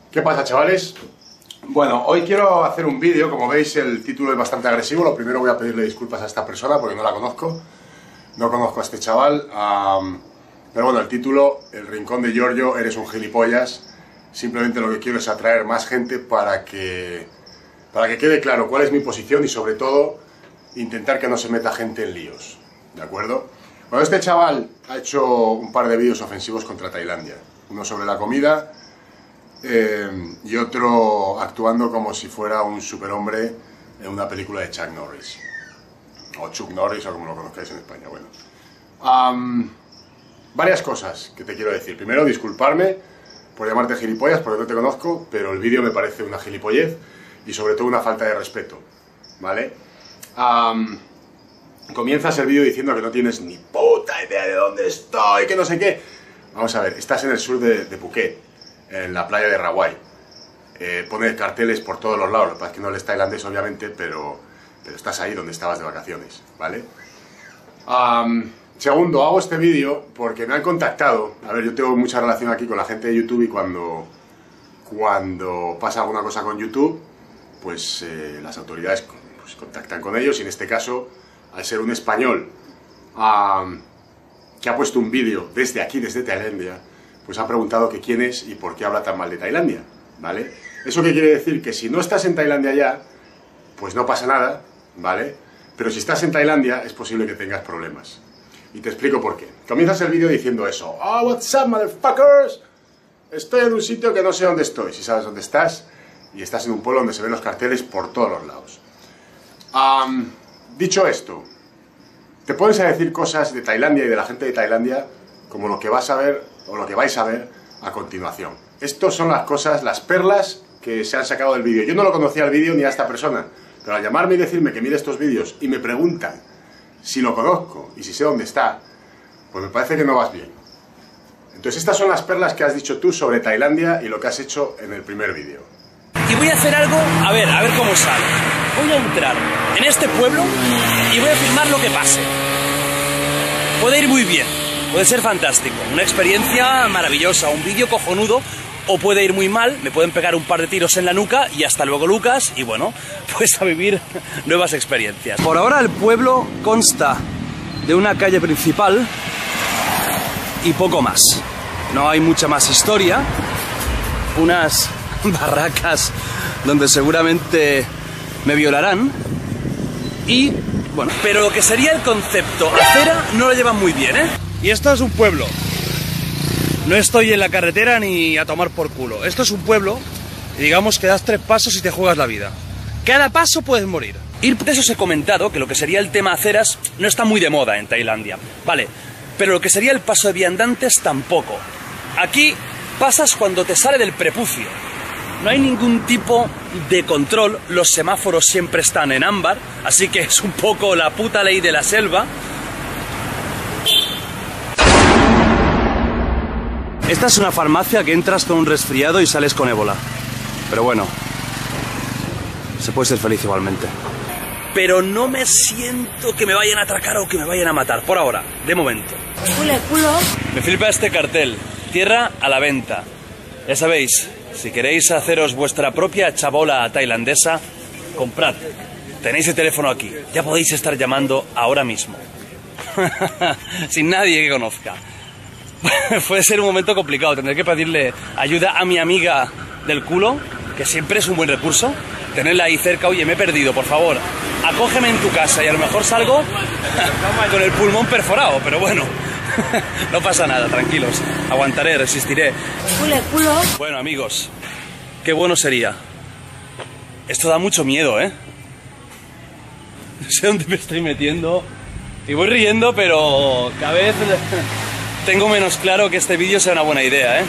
¿Qué pasa, chavales? Bueno, hoy quiero hacer un vídeo. Como veis, el título es bastante agresivo. Lo primero, voy a pedirle disculpas a esta persona porque no la conozco. No conozco a este chaval. Pero bueno, el título, El rincón de Giorgio, eres un gilipollas. Simplemente lo que quiero es atraer más gente para que quede claro cuál es mi posición y, sobre todo, intentar que no se meta gente en líos. ¿De acuerdo? Bueno, este chaval ha hecho un par de vídeos ofensivos contra Tailandia. Uno sobre la comida y otro actuando como si fuera un superhombre en una película de Chuck Norris. O Chuck Norris, o como lo conozcáis en España. Bueno, varias cosas que te quiero decir. Primero, disculparme por llamarte gilipollas porque no te conozco, pero el vídeo me parece una gilipollez y sobre todo una falta de respeto, ¿vale? Comienzas el vídeo diciendo que no tienes ni puta idea de dónde estoy, que no sé qué. Vamos a ver, estás en el sur de Phuket, en la playa de Rawai. Pone carteles por todos los lados, lo que pasa es que no eres tailandés obviamente, pero estás ahí donde estabas de vacaciones, ¿vale? Segundo, hago este vídeo porque me han contactado. A ver, yo tengo mucha relación aquí con la gente de YouTube y cuando pasa alguna cosa con YouTube, pues las autoridades pues, contactan con ellos y en este caso, al ser un español que ha puesto un vídeo desde aquí, desde Tailandia, pues ha preguntado que quién es y por qué habla tan mal de Tailandia, ¿vale? ¿Eso qué quiere decir? Que si no estás en Tailandia ya, pues no pasa nada, ¿vale? Pero si estás en Tailandia es posible que tengas problemas. Y te explico por qué. Comienzas el vídeo diciendo eso. Oh, what's up, motherfuckers? Estoy en un sitio que no sé dónde estoy. Si sabes dónde estás, y estás en un pueblo donde se ven los carteles por todos los lados. Dicho esto, te pones a decir cosas de Tailandia y de la gente de Tailandia como lo que vas a ver o lo que vais a ver a continuación. Estas son las cosas, las perlas que se han sacado del vídeo. Yo no lo conocía el vídeo ni a esta persona, pero al llamarme y decirme que mire estos vídeos y me preguntan si lo conozco y si sé dónde está, pues me parece que no vas bien. Entonces estas son las perlas que has dicho tú sobre Tailandia y lo que has hecho en el primer vídeo. Y voy a hacer algo, a ver cómo sale. Voy a entrar en este pueblo y voy a filmar lo que pase. Puede ir muy bien, puede ser fantástico, una experiencia maravillosa, un vídeo cojonudo, o puede ir muy mal, me pueden pegar un par de tiros en la nuca y hasta luego, Lucas, y bueno, pues a vivir nuevas experiencias. Por ahora el pueblo consta de una calle principal y poco más. No hay mucha más historia, unas barracas donde seguramente me violarán y bueno, pero lo que sería el concepto acera no lo llevan muy bien, ¿eh? Y esto es un pueblo. No estoy en la carretera ni a tomar por culo. Esto es un pueblo y digamos que das 3 pasos y te juegas la vida. Cada paso puedes morir. Y por eso os he comentado que lo que sería el tema aceras no está muy de moda en Tailandia. Vale, pero lo que sería el paso de viandantes tampoco. Aquí pasas cuando te sale del prepucio. No hay ningún tipo de control, los semáforos siempre están en ámbar, así que es un poco la puta ley de la selva. Esta es una farmacia que entras con un resfriado y sales con ébola. Pero bueno, se puede ser feliz igualmente. Pero no me siento que me vayan a atracar o que me vayan a matar, por ahora, de momento. Culo. Me flipa este cartel, tierra a la venta. Ya sabéis, si queréis haceros vuestra propia chabola tailandesa, comprad. Tenéis el teléfono aquí, ya podéis estar llamando ahora mismo. Sin nadie que conozca. Puede ser un momento complicado, tendré que pedirle ayuda a mi amiga del culo, que siempre es un buen recurso. Tenerla ahí cerca, oye, me he perdido, por favor, acógeme en tu casa y a lo mejor salgo con el pulmón perforado, pero bueno, no pasa nada, tranquilos, aguantaré, resistiré. Culo. Bueno, amigos, qué bueno sería. Esto da mucho miedo, ¿eh? No sé dónde me estoy metiendo y voy riendo, pero cada vez tengo menos claro que este vídeo sea una buena idea, ¿eh?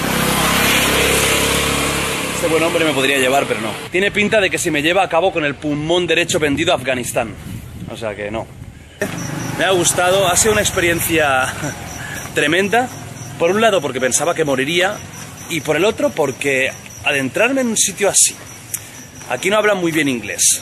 Este buen hombre me podría llevar, pero no. Tiene pinta de que si me lleva acabo con el pulmón derecho vendido a Afganistán. O sea que no. Me ha gustado, ha sido una experiencia tremenda. Por un lado porque pensaba que moriría y por el otro porque adentrarme en un sitio así, aquí no hablan muy bien inglés,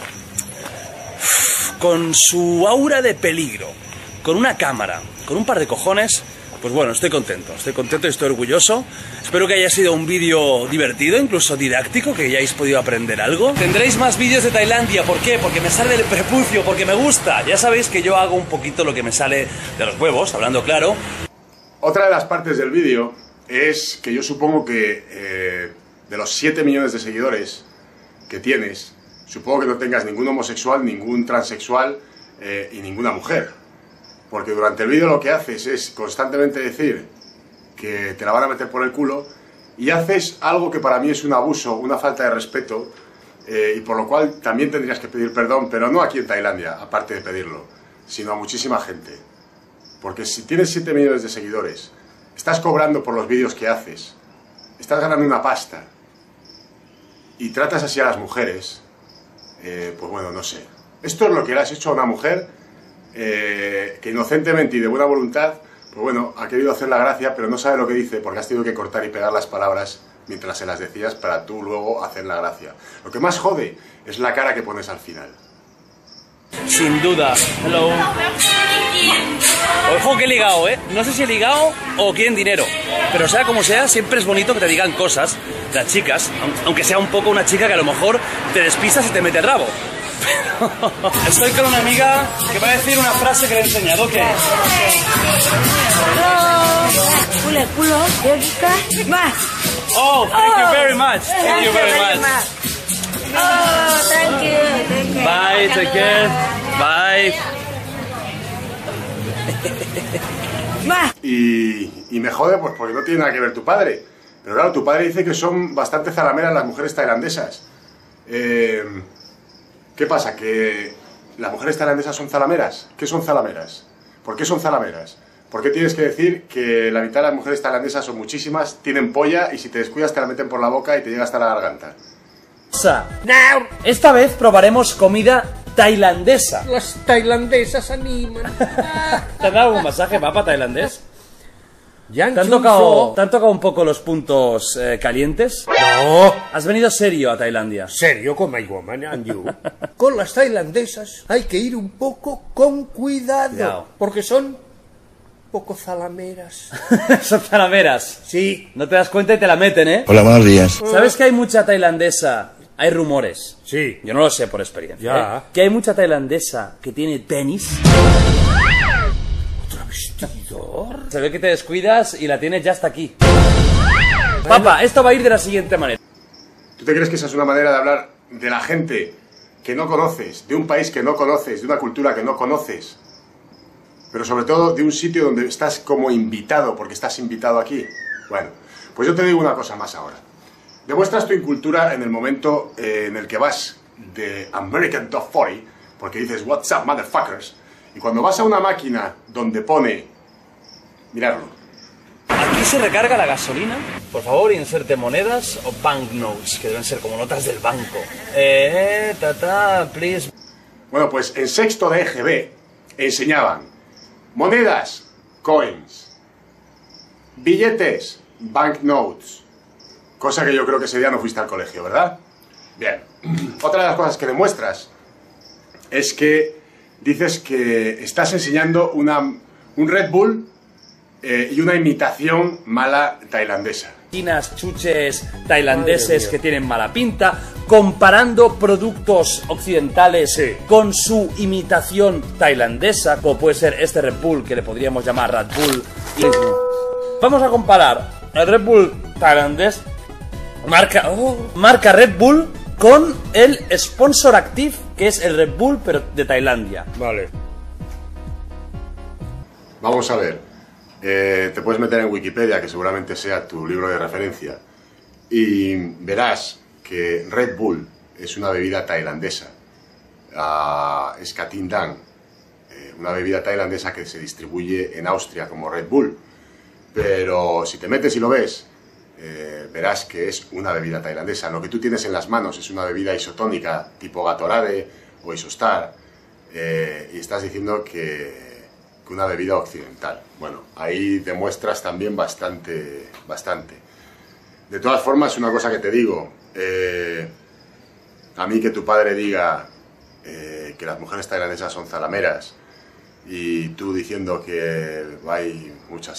con su aura de peligro, con una cámara, con un par de cojones, Pues bueno, estoy contento y estoy orgulloso. Espero que haya sido un vídeo divertido, incluso didáctico, que hayáis podido aprender algo. Tendréis más vídeos de Tailandia, ¿por qué? Porque me sale del prepucio, porque me gusta. Ya sabéis que yo hago un poquito lo que me sale de los huevos, hablando claro. Otra de las partes del vídeo es que yo supongo que de los 7 millones de seguidores que tienes, supongo que no tengas ningún homosexual, ningún transexual y ninguna mujer. Porque durante el vídeo lo que haces es constantemente decir que te la van a meter por el culo y haces algo que para mí es un abuso, una falta de respeto y por lo cual también tendrías que pedir perdón, pero no aquí en Tailandia, aparte de pedirlo, sino a muchísima gente. Porque si tienes 7 millones de seguidores, estás cobrando por los vídeos que haces, estás ganando una pasta y tratas así a las mujeres, pues bueno, no sé. Esto es lo que le has hecho a una mujer que inocentemente y de buena voluntad, pues bueno, ha querido hacer la gracia, pero no sabe lo que dice porque has tenido que cortar y pegar las palabras mientras se las decías para tú luego hacer la gracia. Lo que más jode es la cara que pones al final. Sin duda. Hello. Ojo que he ligado, ¿eh? No sé si he ligado o quieren dinero. Pero sea como sea, siempre es bonito que te digan cosas las chicas, aunque sea un poco una chica que a lo mejor te despistas y te mete el rabo. Estoy con una amiga que va a decir una frase que le he enseñado, ¿qué? Culo, culo, más. Oh, thank you very much. Thank you very much. Oh, thank you. Bye, take care. Bye. Más. Y me jode pues porque no tiene nada que ver tu padre. Pero claro, tu padre dice que son bastante zalameras las mujeres tailandesas. ¿Qué pasa? ¿Que las mujeres tailandesas son zalameras? ¿Qué son zalameras? ¿Por qué son zalameras? ¿Por qué tienes que decir que la mitad de las mujeres tailandesas son muchísimas, tienen polla y si te descuidas te la meten por la boca y te llega hasta la garganta? Esta vez probaremos comida tailandesa. Las tailandesas animan. ¿Te han dado algún masaje, papá, tailandés? ¿Te han Yang tocado un poco los puntos calientes? No. ¿Has venido serio a Tailandia? Serio con my woman and you. Con las tailandesas hay que ir un poco con cuidado. Cuidado. Porque son poco zalameras. Son zalameras. Sí. No te das cuenta y te la meten, ¿eh? Hola, buenos días. ¿Sabes que hay mucha tailandesa? Hay rumores. Sí. Yo no lo sé por experiencia. Ya. ¿Eh? Que hay mucha tailandesa que tiene tenis. Vestidor. Se ve que te descuidas y la tienes ya hasta aquí. Papá, esto va a ir de la siguiente manera. ¿Tú te crees que esa es una manera de hablar de la gente que no conoces, de un país que no conoces, de una cultura que no conoces? Pero sobre todo de un sitio donde estás como invitado, porque estás invitado aquí. Bueno, pues yo te digo una cosa más ahora. Demuestras tu incultura en el momento en el que vas de American Top 40, porque dices, what's up, motherfuckers, y cuando vas a una máquina donde pone, miradlo, Aquí se recarga la gasolina. Por favor, inserte monedas o banknotes, que deben ser como notas del banco. Please. bueno, pues en sexto de EGB enseñaban monedas, coins, billetes, banknotes, cosa que yo creo que ese día no fuiste al colegio, ¿verdad? Bien, otra de las cosas que demuestras es que dices que estás enseñando un Red Bull y una imitación mala tailandesa. Chuches tailandeses que tienen mala pinta, comparando productos occidentales con su imitación tailandesa, como puede ser este Red Bull, que le podríamos llamar Red Bull. Y vamos a comparar el Red Bull tailandés, marca Red Bull, con el sponsor active, que es el Red Bull, pero de Tailandia. Vale. Vamos a ver, te puedes meter en Wikipedia, que seguramente sea tu libro de referencia, y verás que Red Bull es una bebida tailandesa, es Katindang, una bebida tailandesa que se distribuye en Austria como Red Bull, pero si te metes y lo ves, verás que es una bebida tailandesa. Lo que tú tienes en las manos es una bebida isotónica tipo Gatorade o Isostar, y estás diciendo que una bebida occidental. Bueno, ahí demuestras también bastante. De todas formas, una cosa que te digo, a mí que tu padre diga que las mujeres tailandesas son zalameras y tú diciendo que hay muchas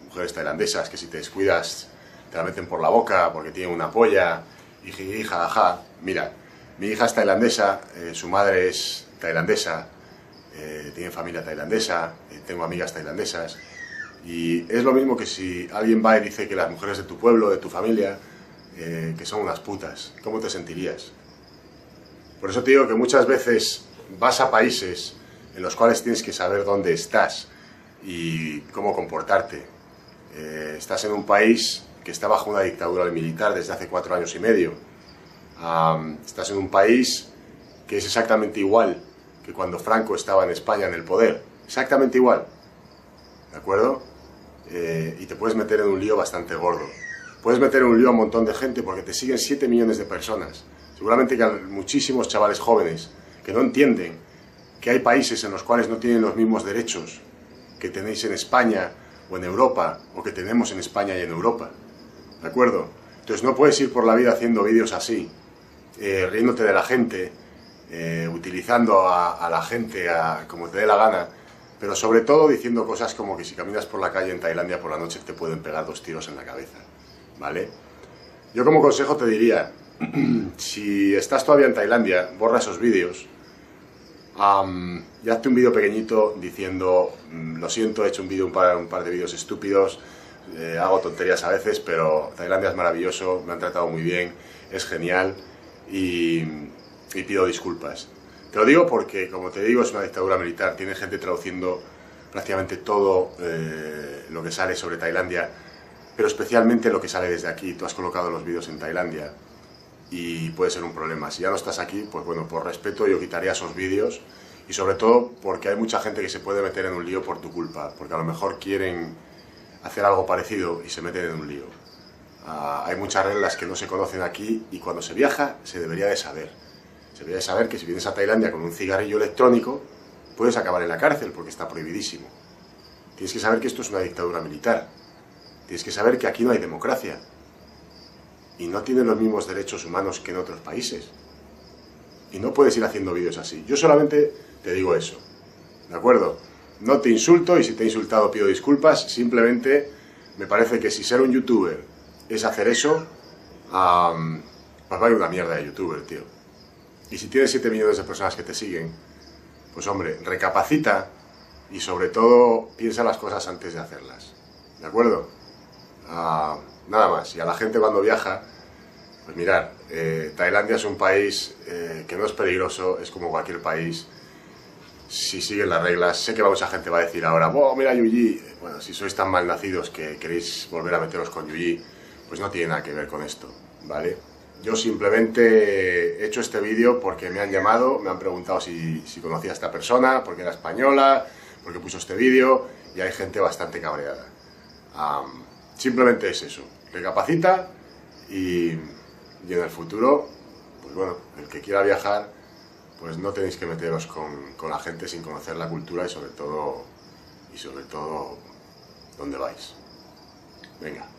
mujeres tailandesas que si te descuidas te la meten por la boca porque tienen una polla, y jajaja. Mira, mi hija es tailandesa, su madre es tailandesa, tiene familia tailandesa, tengo amigas tailandesas, y es lo mismo que si alguien va y dice que las mujeres de tu pueblo, de tu familia, que son unas putas. ¿Cómo te sentirías? Por eso te digo que muchas veces vas a países en los cuales tienes que saber dónde estás y cómo comportarte. Estás en un país que está bajo una dictadura militar desde hace 4 años y medio. Estás en un país que es exactamente igual que cuando Franco estaba en España en el poder. Exactamente igual. ¿De acuerdo? Y te puedes meter en un lío bastante gordo. Puedes meter en un lío a un montón de gente porque te siguen 7 millones de personas. Seguramente que hay muchísimos chavales jóvenes que no entienden que hay países en los cuales no tienen los mismos derechos que tenéis en España o en Europa, o que tenemos en España y en Europa. ¿De acuerdo? Entonces no puedes ir por la vida haciendo vídeos así, riéndote de la gente, utilizando a la gente como te dé la gana, pero sobre todo diciendo cosas como que si caminas por la calle en Tailandia por la noche te pueden pegar 2 tiros en la cabeza, ¿vale? Yo como consejo te diría, si estás todavía en Tailandia, borra esos vídeos y hazte un vídeo pequeñito diciendo, lo siento, he hecho un par de vídeos estúpidos, hago tonterías a veces, pero Tailandia es maravilloso, me han tratado muy bien, es genial y pido disculpas. Te lo digo porque, como te digo, es una dictadura militar, tiene gente traduciendo prácticamente todo lo que sale sobre Tailandia, pero especialmente lo que sale desde aquí. Tú has colocado los vídeos en Tailandia y puede ser un problema. Si ya no estás aquí, pues bueno, por respeto yo quitaría esos vídeos, y sobre todo porque hay mucha gente que se puede meter en un lío por tu culpa, porque a lo mejor quieren hacer algo parecido y se meten en un lío. Hay muchas reglas que no se conocen aquí y cuando se viaja se debería de saber. Se debería de saber que si vienes a Tailandia con un cigarrillo electrónico puedes acabar en la cárcel porque está prohibidísimo. Tienes que saber que esto es una dictadura militar. Tienes que saber que aquí no hay democracia y no tienen los mismos derechos humanos que en otros países. Y no puedes ir haciendo vídeos así. Yo solamente te digo eso, ¿de acuerdo? No te insulto, y si te he insultado pido disculpas. Simplemente me parece que si ser un youtuber es hacer eso, pues vaya una mierda de youtuber, tío. Y si tienes 7 millones de personas que te siguen, pues hombre, recapacita y sobre todo piensa las cosas antes de hacerlas, ¿de acuerdo? Nada más. Y a la gente cuando viaja, pues mirar, Tailandia es un país que no es peligroso, es como cualquier país si siguen las reglas. Sé que mucha gente va a decir ahora, ¡oh, mira Yuyi! Bueno, si sois tan mal nacidos que queréis volver a meteros con Yuyi, pues no tiene nada que ver con esto, ¿vale? Yo simplemente he hecho este vídeo porque me han llamado, me han preguntado si conocía a esta persona, porque era española, porque puso este vídeo, y hay gente bastante cabreada. Simplemente es eso, recapacita y en el futuro, pues bueno, el que quiera viajar, pues no tenéis que meteros con la gente sin conocer la cultura y sobre todo dónde vais. Venga.